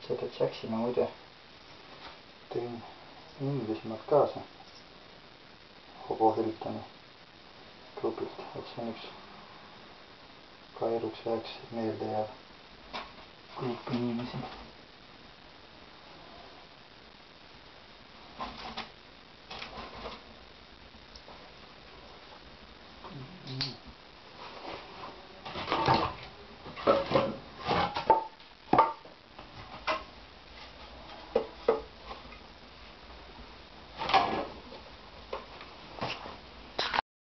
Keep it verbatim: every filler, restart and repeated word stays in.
Seda Jacksi ma muide tõin Inglismaalt kaasa Hobo Hiltoni klubilt, et see on üks ka eluks ajaks meelde jääv grupp inimesi.